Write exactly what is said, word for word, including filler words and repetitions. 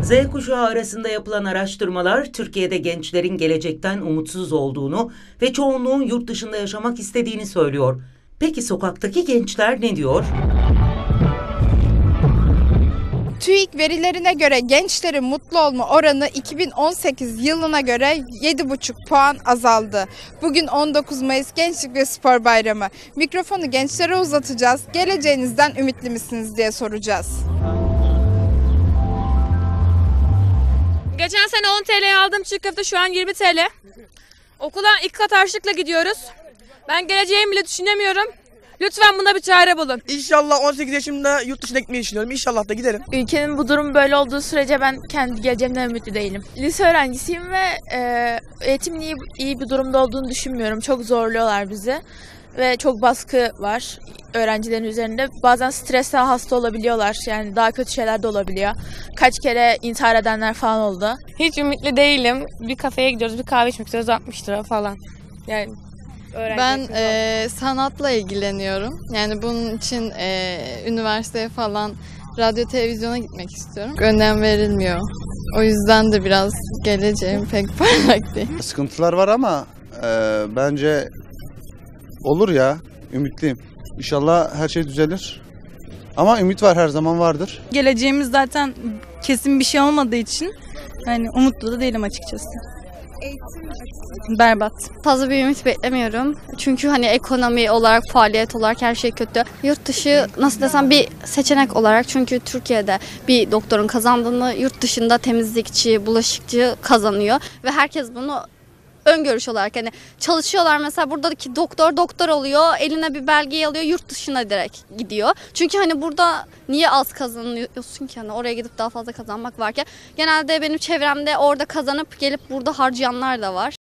Z kuşağı arasında yapılan araştırmalar Türkiye'de gençlerin gelecekten umutsuz olduğunu ve çoğunluğun yurt dışında yaşamak istediğini söylüyor. Peki sokaktaki gençler ne diyor? TÜİK verilerine göre gençlerin mutlu olma oranı iki bin on sekiz yılına göre yedi buçuk puan azaldı. Bugün on dokuz Mayıs Gençlik ve Spor Bayramı. Mikrofonu gençlere uzatacağız. Geleceğinizden ümitli misiniz diye soracağız. Geçen sene on T L'ye aldığım çiğ köfte şu an yirmi T L. Okula iki kat harçlıkla gidiyoruz. Ben geleceğimi bile düşünemiyorum. Lütfen buna bir çare bulun. İnşallah on sekiz yaşımda yurt dışına gitmeyi düşünüyorum. İnşallah da giderim. Ülkenin bu durum böyle olduğu sürece ben kendi geleceğimden ümitli değilim. Lise öğrencisiyim ve e, eğitimin iyi, iyi bir durumda olduğunu düşünmüyorum. Çok zorluyorlar bizi ve çok baskı var öğrencilerin üzerinde. Bazen stresle hasta olabiliyorlar. Yani daha kötü şeyler de olabiliyor. Kaç kere intihar edenler falan oldu. Hiç ümitli değilim. Bir kafeye gidiyoruz, bir kahve içmek istiyoruz, altmış lira falan. Yani Ben e, sanatla ilgileniyorum. Yani bunun için e, üniversiteye falan, radyo televizyona gitmek istiyorum. Önem verilmiyor. O yüzden de biraz geleceğim pek parlak değil. Sıkıntılar var ama e, bence olur ya. Ümitliyim. İnşallah her şey düzelir. Ama ümit var, her zaman vardır. Geleceğimiz zaten kesin bir şey olmadığı için yani umutlu da değilim açıkçası. Eğitim Berbat. Fazla bir ümit beklemiyorum. Çünkü hani ekonomi olarak, faaliyet olarak her şey kötü. Yurt dışı nasıl desem bir seçenek olarak, çünkü Türkiye'de bir doktorun kazandığını yurt dışında temizlikçi, bulaşıkçı kazanıyor ve herkes bunu öngörüş olarak hani çalışıyorlar. Mesela buradaki doktor doktor oluyor, eline bir belgeyi alıyor, yurt dışına direkt gidiyor. Çünkü hani burada niye az kazanıyorsun ki, hani oraya gidip daha fazla kazanmak varken. Genelde benim çevremde orada kazanıp gelip burada harcayanlar da var.